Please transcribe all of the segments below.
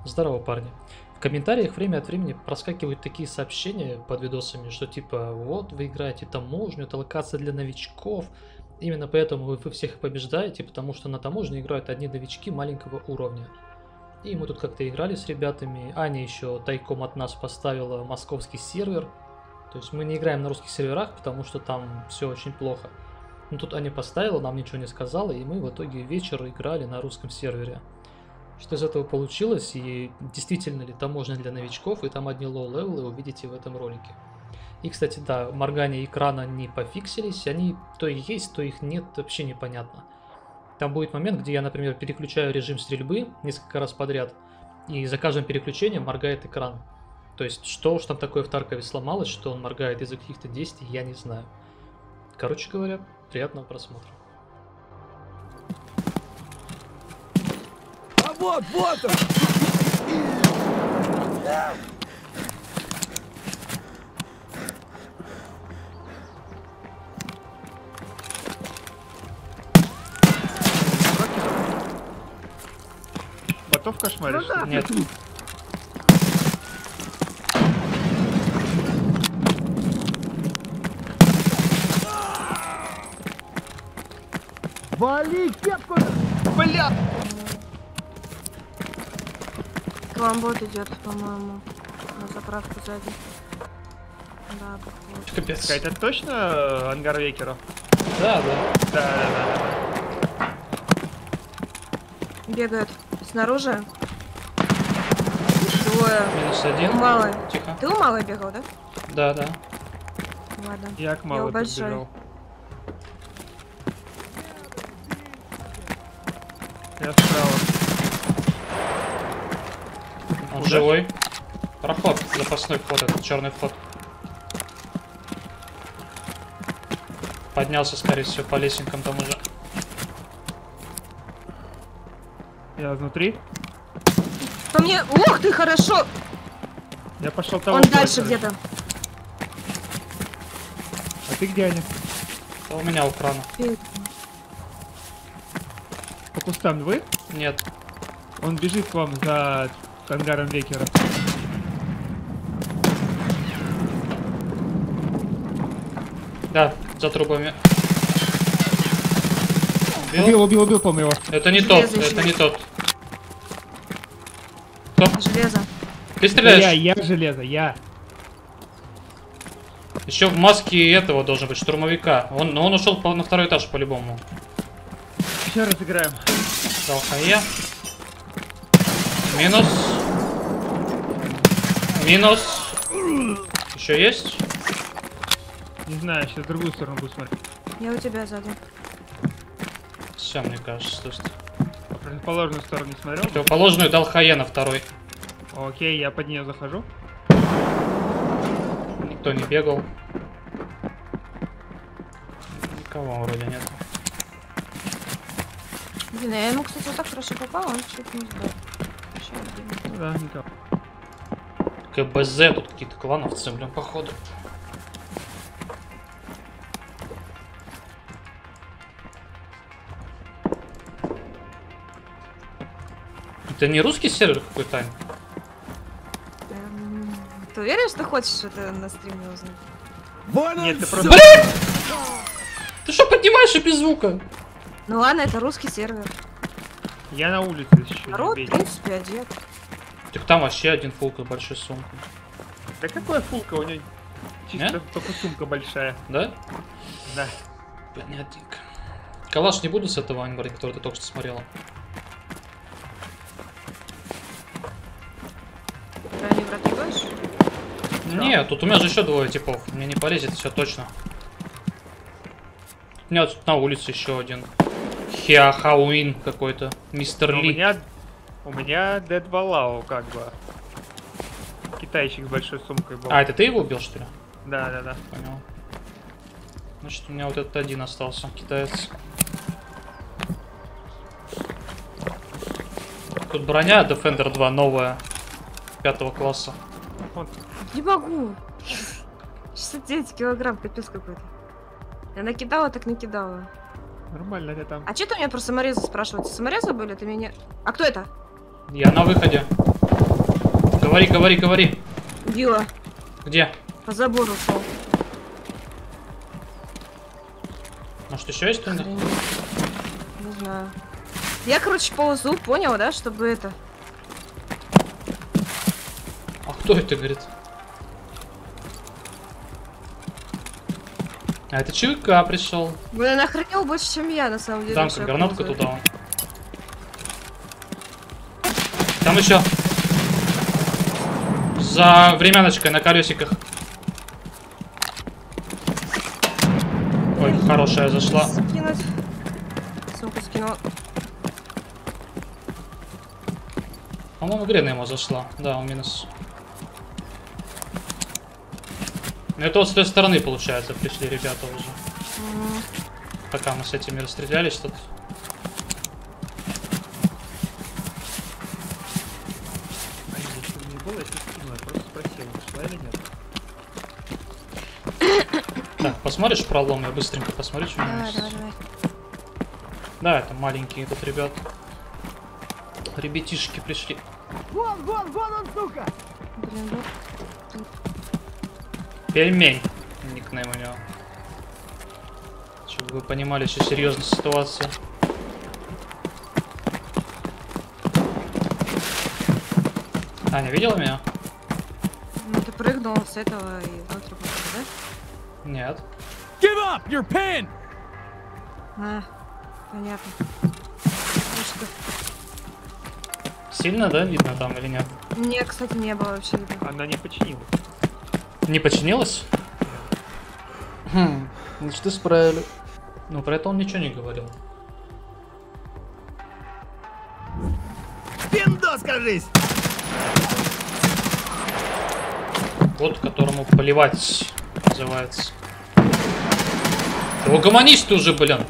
Здорово, парни. В комментариях время от времени проскакивают такие сообщения под видосами, что типа вот вы играете таможню, это локация для новичков. Именно поэтому вы всех и побеждаете, потому что на таможне играют одни новички маленького уровня. И мы тут как-то играли с ребятами. Аня еще тайком от нас поставила московский сервер. То есть мы не играем на русских серверах, потому что там все очень плохо. Но тут Аня поставила, нам ничего не сказала, и мы в итоге вечер играли на русском сервере. Что из этого получилось, и действительно ли таможня для новичков, и там одни лоу-левелы увидите в этом ролике. И, кстати, да, моргание экрана не пофиксились, они то и есть, то их нет, вообще непонятно. Там будет момент, где я, например, переключаю режим стрельбы несколько раз подряд, и за каждым переключением моргает экран. То есть, что уж там такое в Таркове сломалось, что он моргает из-за каких-то действий, я не знаю. Короче говоря, приятного просмотра. А вот он! Ботов кошмаришь? Ну да. Нет. Вали кепку! Бля! К вам бот идет, по-моему, на заправку сзади. Да, похоже. Капец. Это точно ангар Векера? Да, да. Да. Бегают снаружи. Двое. -1. У малой. Тихо. Ты у малой бегал, да? Да, да. Ладно. Я к малой у большой. подбежал. Я справа. Он Куда? живой. Проход, запасной вход, этот черный вход. Поднялся, скорее всего, по лесенкам там уже. Я внутри. По мне. Ух ты, хорошо! Я пошел того. Он дальше короче. где-то. А ты где, Аня? Да у меня охрана. По кустам вы? Нет. Он бежит к вам за ангаром Векера. Да, за трубами. Убил, по-моему, его. Это не Железо тот, еще. это не тот. Кто? Железо. Ты стреляешь? Я железо, я. Еще в маске этого должен быть штурмовика. Он ушел на второй этаж по-любому. Еще раз играем. Дал хае. Минус. Минус. Еще есть? Не знаю, сейчас в другую сторону буду смотреть. Я у тебя сзади. Все, мне кажется. То есть... По противоположную сторону не смотрел? Противоположную дал хае на второй. Окей, я под нее захожу. Никто не бегал. Никого вроде нет. Блин, я ему, кстати, вот так хорошо попал, он чуть не сдал. Еще один. Ну да, никого. КБЗ, тут какие-то клановцы, блин, походу. Это не русский сервер какой-то? Ты уверен, что хочешь это на стриме узнать? Вон Нет, он, ты всё! просто... Ты что поднимаешь и без звука? Ну ладно, это русский сервер. Я на улице еще. Народ, в принципе, одет. Так там вообще один фулка с большой сумкой. Да какая фулка у него? Чисто Не? только сумка большая. Да? Да. Понятненько. Калаш не буду с этого ангара, который ты только что смотрела. Ты не противаешь? Нет, тут у меня же еще двое типов. Мне не полезет, все точно. У меня тут на улице еще один. Хауин какой-то. Мистер Но Ли. у меня Дед Валау, как бы. Китайщик с большой сумкой был. А, это ты его убил, что ли? Да. Понял. Значит, у меня вот этот один остался, китаец. Тут броня Defender 2 новая. 5 класса. Вот. Не могу. 69 килограмм, капец какой-то. Я накидала, так накидала. Нормально я там. А что ты у меня про саморезы спрашиваете? Саморезы были? Ты меня... А кто это? Я на выходе. Говори, говори, говори. Убила. Где? По забору ушел. Может еще есть кто-нибудь? Не знаю. Я, короче, ползу, понял, да, чтобы это... А кто это, говорит? А это ЧВК пришел. Блин, охренел больше, чем я, на самом деле. Там-ка, что гранатка я туда. Там еще. За времяночкой на колесиках. Ой, хорошая зашла. Скинуть. Сумку скинула. По-моему, Грена ему зашла. Да, он минус. Ну, это вот с той стороны, получается, пришли ребята уже. Пока мы с этими расстрелялись тут. Так, посмотришь пролом? Я быстренько посмотрю, что у меня Давай, есть. давай, давай. Да, это маленькие тут ребят. Ребятишки пришли. Вон он, сука! Блин, вот. Пельмень. Никнейм у него. Чтобы вы понимали, что серьезная ситуация. Аня, видела меня? Ну, ты прыгнул с этого и внутрь попал, да? Нет. Give up! You're pinned! А, понятно. Ну что? Сильно, да, видно там или нет? Не, кстати, не было вообще видно. Она не починила. Не починилась? Хм, значит, исправили. Ну, про это он ничего не говорил. Пиндос, кажись! Вот, которому поливать называется. Да угомонись ты уже, блин.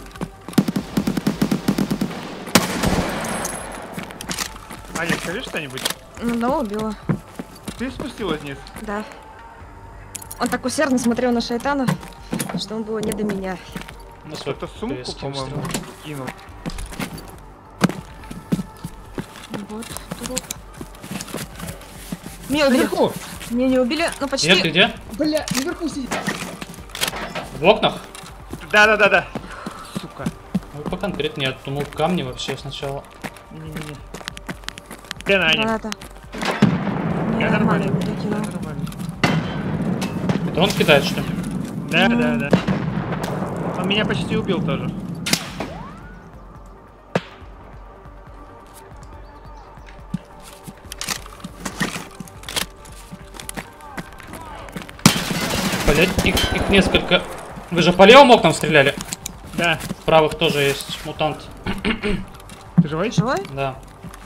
Аня, скажи что-нибудь. Ну, да, убила. Ты спустилась вниз? Да. Он так усердно смотрел на шайтана, что он было не до меня. На свой Это сумку, резкий по-моему, выстрел. кинул. Вот, труп. Меня убили. Наверху! Меня не убили, но почти. Нет, ты где? Бля, наверху сидит! В окнах? Да. Сука. Ну, по конкретно нет. Думал, камни вообще сначала. Не-не-не. Где она, Аня? Граната. Я Не, нормально. нормально, выкинул. Нормально. Это он кидает, что ли? Да. Он меня почти убил тоже. Блять, их несколько. Вы же по левым окнам стреляли? Да. В правых тоже есть мутант. Ты живой? Живой? Да.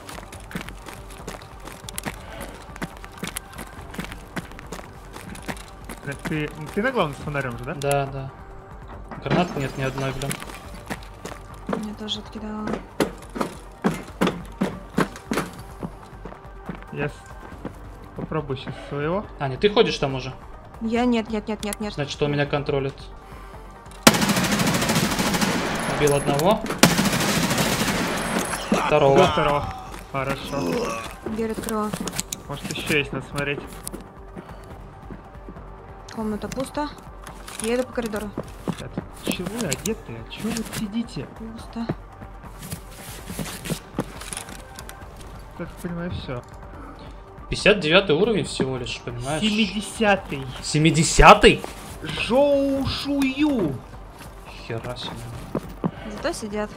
Ты на главном с фонарем же, да? Да. Гранат нет ни одной, блин. Мне тоже откидала. Я попробую сейчас своего. Аня, ты ходишь там уже? Я нет. Значит, он меня контролит. Убил одного. Второго. Второго. Хорошо. Дверь открыла. Может еще есть, надо смотреть. Комната пусто. Я иду по коридору. Ребят, чего вы одетые? Чего вы сидите? Пусто. Так понимаю, все. 59 уровень всего лишь, понимаешь? 70-й. 70-й? Жоу Шую. Хера себе. Зато сидят.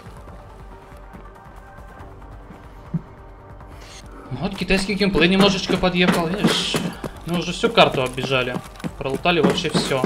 Ну вот китайский геймплей немножечко подъехал, видишь? Мы уже всю карту оббежали. Пролутали вообще все.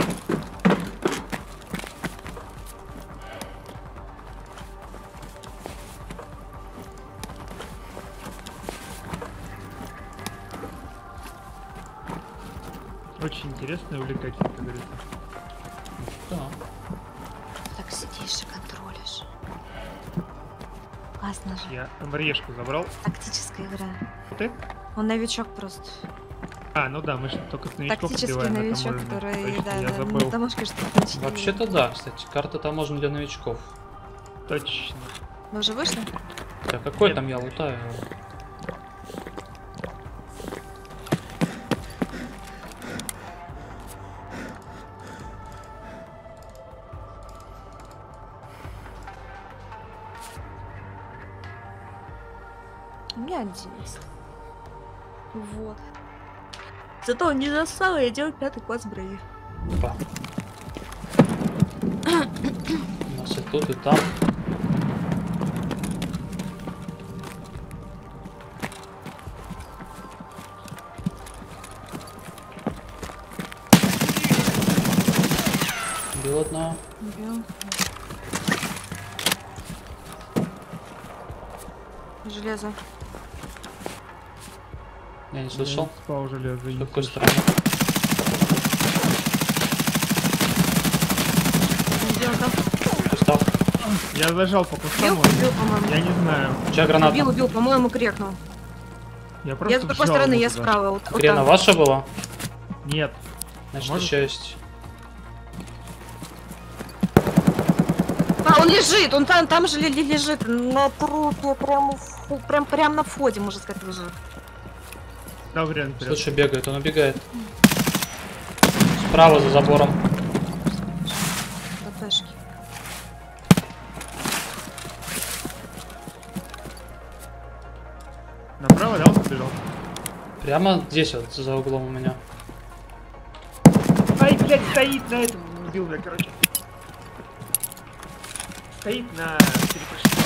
Очень интересно и увлекательно, как говорится. Да. Так сидишь и контролишь. Классно же. Я МРЕшку забрал. Тактическая игра. Ты? Он новичок просто. А, ну да, мы же только с новичков Тактический убиваем на новичок, таможне. который, Точно, да, я на забыл. таможке что-то начали. Вообще-то да, кстати. Карта таможня для новичков. Точно. Вы уже вышли? Так, какой Нет. там я лутаю? 11. Вот. Зато он не застал, я делал 5-й класс в Брейве. Опа. У нас и тут, и там. Убил одного. Убил. Железо. Я не слышал. Спал железо. С какой стороны? Где он там? Устав. Я зажал по кустам. Убил, по-моему. Я не знаю. У тебя граната. Убил, по-моему, крекнул. Я просто Я с другой вжал стороны, его я туда. справа. Вот Крена там. ваша была? Нет. Значит, Может? еще есть. А, он лежит, он там же лежит, на трупе, прям на входе, можно сказать, лежит. Да, вариант вперед. Слушай, бегает, он убегает. Справа за забором. ППшки. Направо, да, он побежал? Прямо здесь вот, за углом у меня. Ай, блядь, стоит на этом. Убил, бля, короче. Стоит на перекрестке.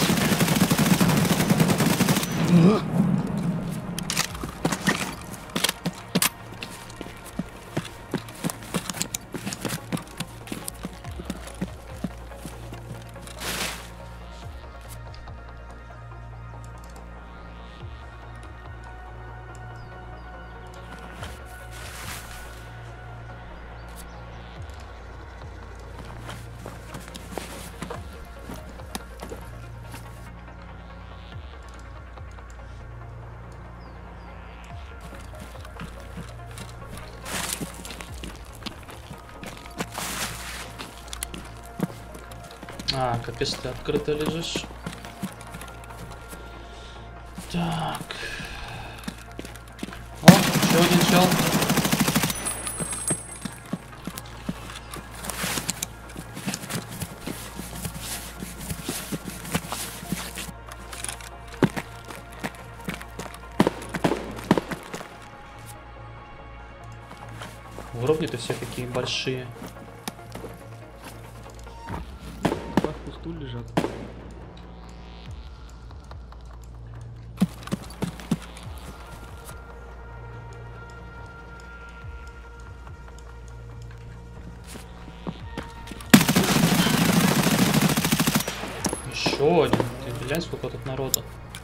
А, капец, ты открыто лежишь. Так. О, еще один чел. Уровни-то все какие большие. У вас пусту лежат. Еще один. Ты глянь, сколько тут народу.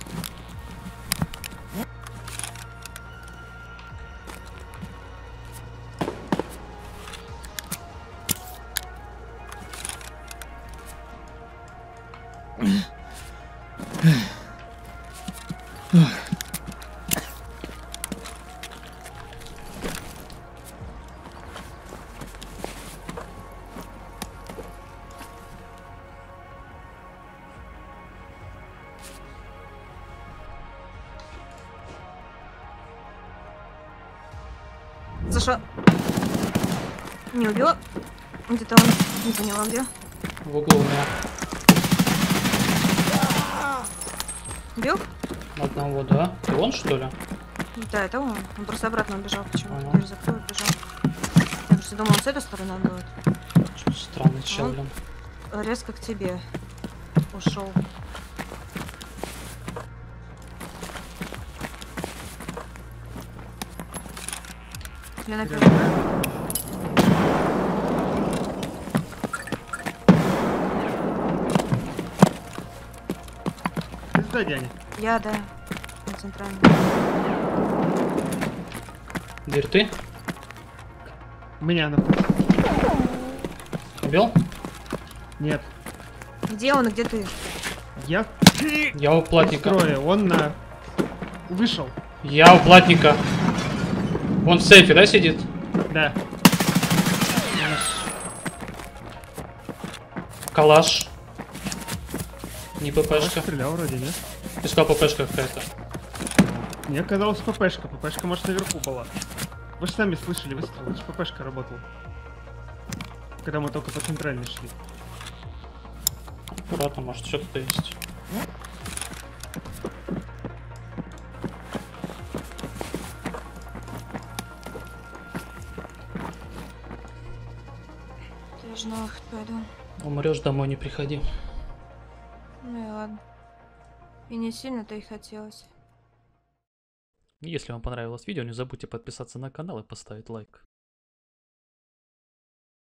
Саша. Не убила. Где-то он. Не поняла, где. В углу у меня. Убил? Одного, да? Ты он, что ли? Да, это он. Он просто обратно убежал. Почему-то Ага. дверь закрыл и убежал. Я просто думал, он с этой стороны будет. Что-то странный чел, Он- блин. Резко к тебе ушел. Я накрыл. Пизда, дядя. Я, да. На центральном. Дверь ты? Меня на... Убил? Нет. Где он и где ты? Я Я у платника. строю, он на... Вышел. Я у платника. Он в сейфе, да, сидит? Да. Калаш. Не Он ППшка. стрелял вроде, нет? Ты сказал ППшка какая-то. Мне казалось ППшка. ППшка, может, наверху была. Вы же сами слышали выстрел. Это же ППшка работала. Когда мы только по центральной шли. Аккуратно, может, что-то есть. Тоже на выход пойду. Умрешь, домой не приходи. Ну и ладно. И не сильно-то и хотелось. Если вам понравилось видео, не забудьте подписаться на канал и поставить лайк.